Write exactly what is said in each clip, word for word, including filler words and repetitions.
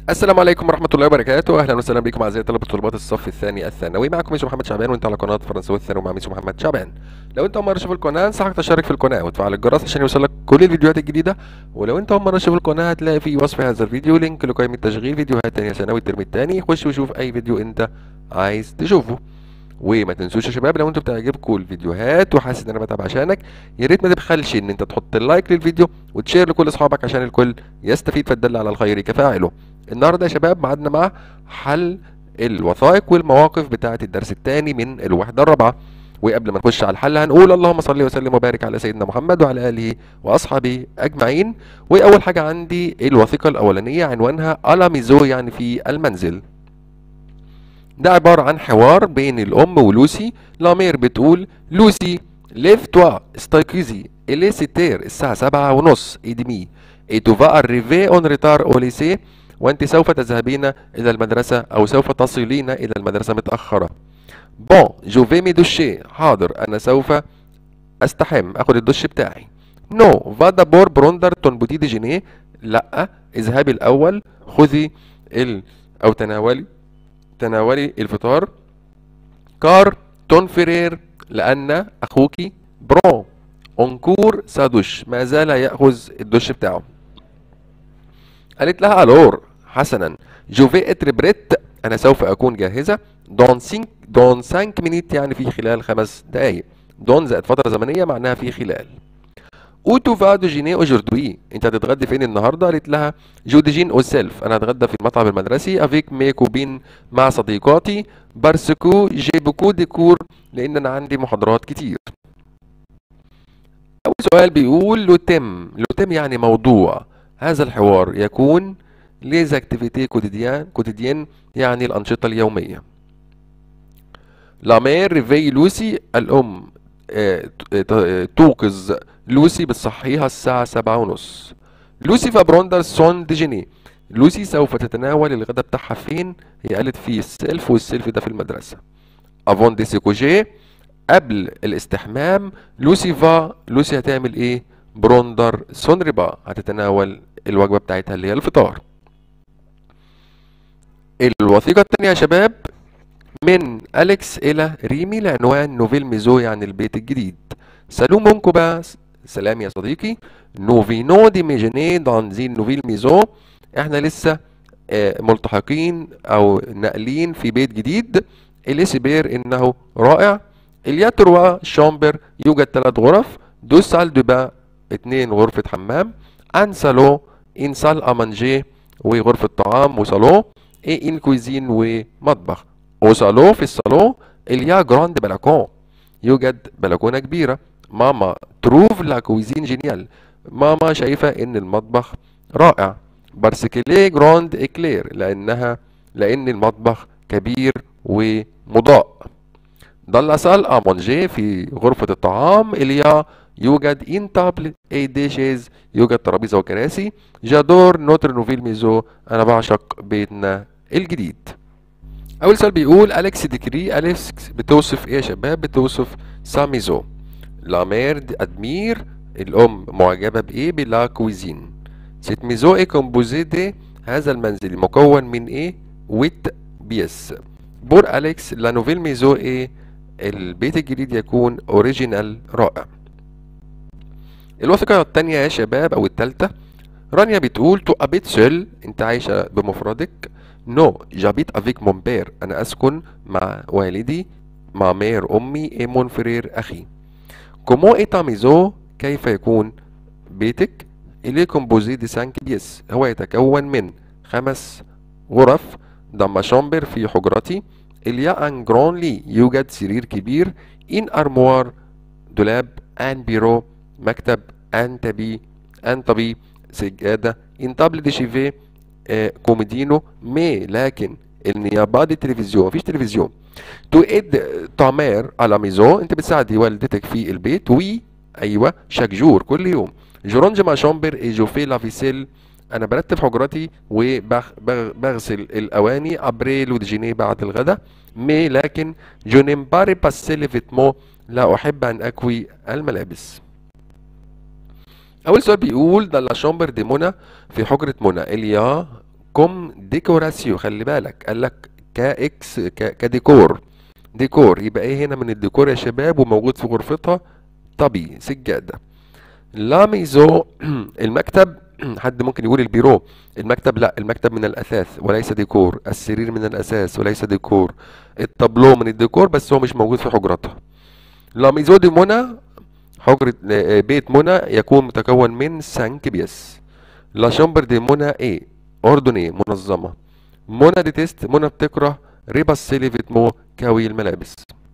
السلام عليكم ورحمة الله وبركاته، أهلا وسهلا بكم أعزائي طلبة طلبات الصف الثاني الثانوي. معكم ميسو محمد شعبان وأنت على قناة فرنساوي الثانوي مع ميسو محمد شعبان. لو أنت أول مرة تشوف القناة أنصحك تشترك في القناة وتفعل الجرس عشان يوصلك كل الفيديوهات الجديدة. ولو أنت أول مرة تشوف القناة هتلاقي في وصف هذا الفيديو لينك لقائمة تشغيل فيديوهات تانية ثانوي الترم الثاني. خش وشوف أي فيديو أنت عايز تشوفه. وما تنسوش يا شباب، لو انتوا بتعجبكم الفيديوهات وحاسس ان انا بتابع عشانك، يا ريت ما تبخلش ان انت تحط اللايك للفيديو وتشير لكل اصحابك عشان الكل يستفيد، فتدل على الخير كفاعله. النهارده يا شباب ميعادنا مع حل الوثائق والمواقف بتاعه الدرس الثاني من الوحده الرابعه. وقبل ما نخش على الحل هنقول اللهم صل وسلم وبارك على سيدنا محمد وعلى اله واصحابه اجمعين. واول حاجه عندي الوثيقه الاولانيه عنوانها الاميزو، يعني في المنزل. ده عبارة عن حوار بين الأم ولوسي. لامير بتقول: لوسي ليف توا استيقظي إلي ستير، الساعة سبعة ونص إدمي، إي تو فا أريفي أون ريتار أو ليسي، وأنت سوف تذهبين إلى المدرسة أو سوف تصلين إلى المدرسة متأخرة. بون جو في مي دوشي، حاضر أنا سوف أستحم أخد الدش بتاعي. نو فا دابور بروندر تون بوتي دي جيني، لأ اذهبي الأول خذي ال أو تناولي تناولي الفطار. كار تون فرير، لأن أخوك برون أنكور سادوش، ما زال يأخذ الدش بتاعه. قالت لها: ألور حسنا، جو في اتر بريت، أنا سوف أكون جاهزة. دون سينك دون سانك مينيت، يعني في خلال خمس دقايق. دون زائد فترة زمنية معناها في خلال. او تو فا دو جيني اوجوردوي، انت هتتغدي فين النهارده؟ قالت لها: جو دي جين او سيلف، انا هتغدى في المطعم المدرسي. افيك مي كوبين، مع صديقاتي. بارسكو جي بوكو دي كور، لان انا عندي محاضرات كتير. اول سؤال بيقول: لو تم لو تم يعني موضوع هذا الحوار يكون ليز اكتيفيتي كوتيديان كوتيديان، يعني الانشطه اليوميه. لا مير ريفي لوسي، الام آه، آه، توقظ لوسي بتصحيها الساعة سبعة ونص. لوسي فابروندر سون ديجيني، لوسي سوف تتناول الغداء بتاعها فين؟ هي قالت في السلف، والسلف ده في المدرسة. افون دي سيكوجي، قبل الاستحمام. لوسي فا، لوسي هتعمل ايه؟ بروندر سون ريبا، هتتناول الوجبة بتاعتها اللي هي الفطار. الوثيقة التانية يا شباب من أليكس إلى ريمي لعنوان نوفيل ميزو، يعني البيت الجديد. سالو مونكو باس، سلام يا صديقي. نوفينو دي ميجيني دون زين نوفيل ميزو، احنا لسه آه، ملتحقين او ناقلين في بيت جديد. اليسبير انه رائع. الياتروا شامبر، يوجد ثلاث غرف. دو سال دو با، اتنين غرفة حمام. ان سالو، ان سال امانجي، وغرفة طعام وصالون. اي ان كويزين، ومطبخ. وصالون، في الصالون اليا جراند بلاكون، يوجد بلكونة كبيرة. ماما تروف لا كويزين جينيال، ماما شايفة ان المطبخ رائع. بارسكلي جراند اكلير، لانها لان المطبخ كبير ومضاء. ضل سال امونجي، في غرفة الطعام اليا يوجد ان تابل اي ديشيز، يوجد ترابيزة وكراسي. جادور نوتر نوفيل ميزو، انا بعشق بيتنا الجديد. اول سؤال بيقول: اليكس ديكري، اليكس بتوصف ايه يا شباب؟ بتوصف ساميزو. لا مير ادمير، الام معجبه بايه؟ بلا كويزين. سيت ميزو اي كومبوزي دي، هذا المنزل مكون من ايه؟ ويت بيس. بور اليكس لا نوفيل ميزو ايه، البيت الجديد يكون اوريجينال، رائع. الوثيقه الثانيه يا شباب او الثالثه، رانيا بتقول: تو ابيت سول، انت عايشه بمفردك. نو جابيت افيك مون بير، انا اسكن مع والدي. مع مير امي، اي مون فرير اخي. كومون اي تا ميزو، كيف يكون بيتك؟ الي كومبوزي دي سانك بيس، هو يتكون من خمس غرف. دما شامبر، في حجرتي. اليا ان جران لي، يوجد سرير كبير. ان ارموار، دولاب. ان بيرو، مكتب. ان تبي ان طبي، سجادة. ان تابل دي شيفي، آه كوميدينو. مي، لكن النيابة دي تلفزيون، مفيش تلفزيون. تو اد تامير على ميزو، انت بتساعدي والدتك في البيت. وي، ايوه، شاك جور، كل يوم. جورونج ما شامبر اي جو في لافيسيل، انا برتب حجرتي وبغسل الاواني. ابري لو ديجيني، بعد الغداء. مي، لكن جو نيم باري باسي لي فيتمون، لا احب ان اكوي الملابس. اول سؤال بيقول: ده لا شامبر دي منى، في حجرة منى. اليا كوم ديكوراسيو، خلي بالك قال لك كاكس ك- كديكور، ديكور يبقى ايه هنا من الديكور يا شباب وموجود في غرفتها؟ طبي سجادة. لا ميزو المكتب حد ممكن يقول البيرو، المكتب لا، المكتب من الأثاث وليس ديكور، السرير من الأساس وليس ديكور، الطابلو من الديكور بس هو مش موجود في حجرتها. لا ميزو دي منى، حجرة آه، بيت منى يكون متكون من سانك بيس. لا شامبر دي منى ايه؟ أردنية منظمة. منى دي تيست، منى بتكره ريباسيلي فيتمو كاوي الملابس.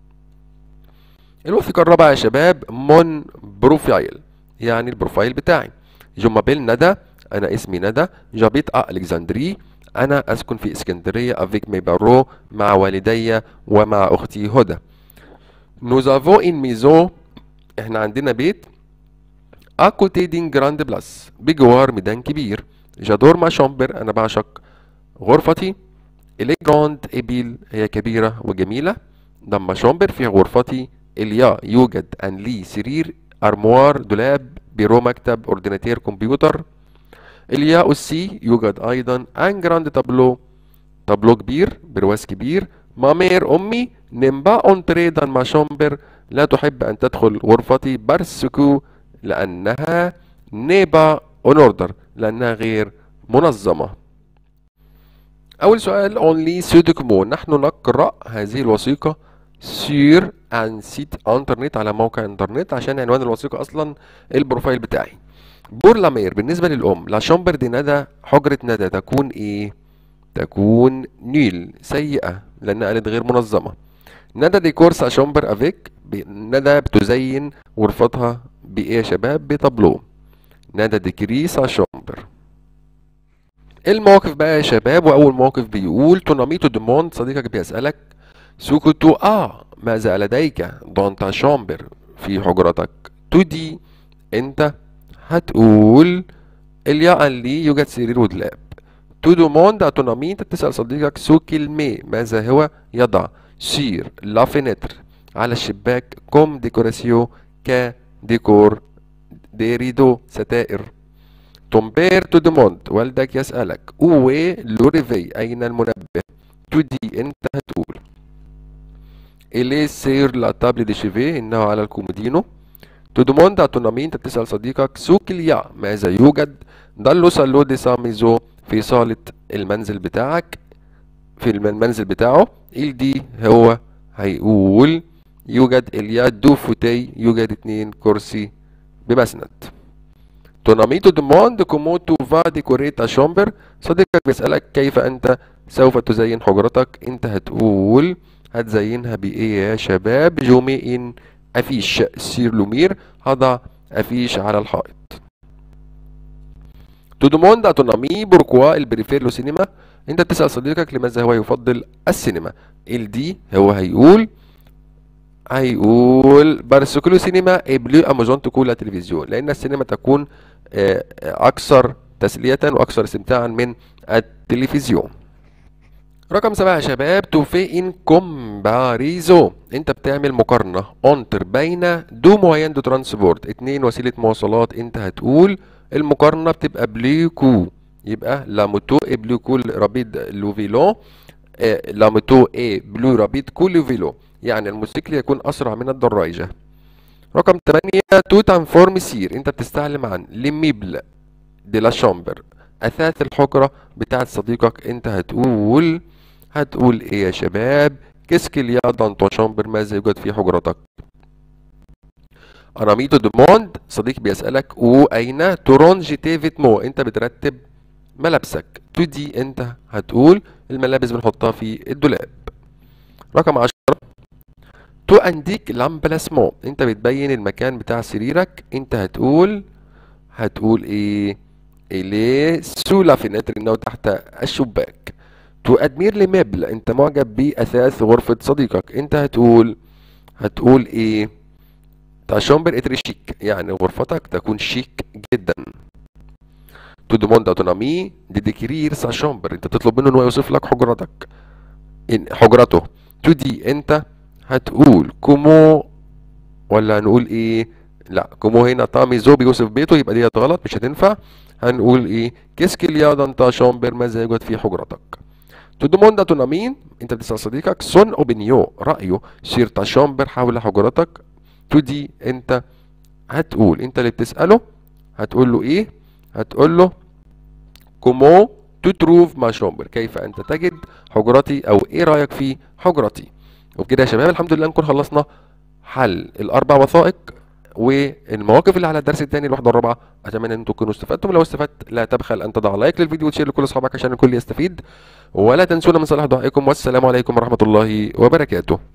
الوثيقة الرابعة يا شباب مون بروفايل، يعني البروفايل بتاعي. جو مابيل ندى، أنا اسمي ندى. جابيت أ ألكسندري، أنا أسكن في اسكندرية افيك مي بارو، مع والدي ومع أختي هدى. نوز افون إن ميزون، إحنا عندنا بيت أكوتي دين جراند بلاس، بجوار ميدان كبير. جادور ما شامبر، أنا بعشق غرفتي. إلي جراند إبيل، هي كبيرة وجميلة. لما شامبر في غرفتي اليا يوجد أن لي سرير، أرموار دولاب، بيرو مكتب، أورديناتير كمبيوتر. اليا أوسي يوجد أيضا أن جراند تابلو، تابلو كبير، برواز كبير. مامير أمي نمبا أونتري دان ما شامبر، لا تحب أن تدخل غرفتي بارسكو، لأنها نيبا أونوردر، لأنها غير منظمة. أول سؤال only سودوكمو، نحن نقرأ هذه الوثيقة سير عن سيت انترنت، على موقع انترنت، عشان عنوان الوثيقة أصلا البروفايل بتاعي. بور لامير بالنسبة للأم، لا شامبر دي ندى، حجرة ندى تكون إيه؟ تكون نيل، سيئة، لأنها قالت غير منظمة. ندى دي كورسا شامبر افيك، ندى بتزين غرفتها بإيه يا شباب؟ بطابلو. ندى دي كريسا شامبر. المواقف بقى يا شباب، واول موقف بيقول توناميتو دوموند، صديقك بيسألك سوكوتو اه ماذا لديك دونتا شامبر، في حجرتك. تو دي انت هتقول اليا ان لي يوجد سرير ودولاب. تو دوموند تونامي، انت بتسأل صديقك سو كيلمي ماذا هو يضع، سير لا فينتر على الشباك، كوم ديكوراسيو ك ديكور، دي ريدو ستائر. Ton père te demande، والدك يسألك où est le réveil، أين المنبه. tu dis أنت هتقول il est sur la table de chevet، إنه على الكومودينو. tu demandes à ton ami، أنت بتسأل صديقك سو qu'il y a ماذا يوجد. dans le salon de sa maison، في صالة المنزل بتاعك، في المنزل بتاعه. il dit هو هيقول يوجد il y a deux fauteuils، يوجد اتنين كرسي بمسند. Ton ami te demande comment tu vas décorer ta chambre، صديقك بيسألك كيف أنت سوف تزين حجرتك. أنت هتقول هتزينها بإيه يا شباب؟ جومي إن أفيش سير لومير، هضع أفيش على الحائط. تو demande à ton ami pourquoi il préfère le cinéma، أنت بتسأل صديقك لماذا هو يفضل السينما. il dit هو هيقول هيقول بارسكلو سينما بلو امازون تكون لا تلفزيون، لان السينما تكون اكثر تسلية واكثر استمتاعا من التلفزيون. رقم سبعة يا شباب توفي ان كومباريزو، انت بتعمل مقارنة اونتر بين دو موين دو ترانسبورت، اتنين وسيلة مواصلات. انت هتقول المقارنة بتبقى بليكو، يبقى لا موتو اي بلو كول رابيد لو فيلو، لا موتو اي بلو رابيد كول فيلو، يعني الموتوسيكل يكون اسرع من الدراجة. رقم ثمانية تو تنفورم سير، انت بتستعلم عن ليميبل دي لا شامبر، اثاث الحجرة بتاعت صديقك. انت هتقول هتقول ايه يا شباب؟ كيسكي ليا دان تو شامبر، ماذا يوجد في حجرتك. اراميتو دوموند، صديق بيسألك واين تورونجي تي فيتمو، انت بترتب ملابسك. تو دي انت هتقول الملابس بنحطها في الدولاب. رقم عشرة تو انديك لامبلاسمون، انت بتبين المكان بتاع سريرك. انت هتقول هتقول ايه؟ اليه سو لا فينتر، انه تحت الشباك. تو ادمير لي ميبل، انت معجب باثاث غرفة صديقك. انت هتقول هتقول ايه؟ تا شامبر اتري شيك، يعني غرفتك تكون شيك جدا. تو دوموند اوتونامي دي ديكرير سا شامبر، انت تطلب منه انه يوصف لك حجرتك، إن حجرته. تو دي انت هتقول كومو، ولا نقول ايه؟ لا كومو هنا طامي زو بيوصف بيته، يبقى ديت غلط مش هتنفع. هنقول ايه؟ كيس كيل يا دان تا شامبر، ماذا يوجد في حجرتك. تو دوموندا تو نامين، انت بتسأل صديقك سون اوبينيو، رأيه، سير تا شامبر، حول حجرتك. تو دي، انت هتقول، انت اللي بتسأله هتقول له ايه؟ هتقول له كومو تو تروف ما شامبر، كيف انت تجد حجرتي، او ايه رأيك في حجرتي. وبكده يا شباب الحمد لله نكون خلصنا حل الاربع وثائق والمواقف اللي على الدرس الثاني الوحده الرابعه. اتمنى ان انتم تكونوا استفدتم، لو استفدت لا تبخل ان تضع لايك للفيديو وتشير لكل اصحابك عشان الكل يستفيد، ولا تنسونا من صلاح دعائكم، والسلام عليكم ورحمه الله وبركاته.